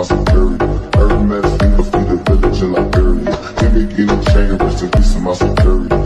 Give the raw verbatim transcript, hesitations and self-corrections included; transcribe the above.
security. Hermes, Lofi, the village in Liberia. Give me getting chain, rest in peace to my security.